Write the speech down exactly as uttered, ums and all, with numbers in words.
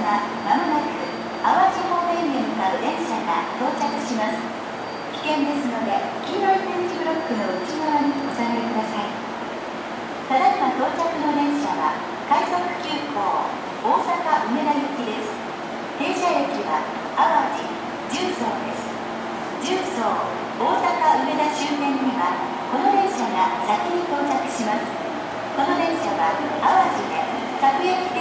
まもなく淡路方面へ向かう電車が到着します。危険ですので、黄色い点字ブロックの内側にお下がりください。ただいま到着の電車は快速急行大阪梅田行きです。停車駅は淡路十三です。十三大阪梅田終点にはこの電車が先に到着します。この電車は淡路で各駅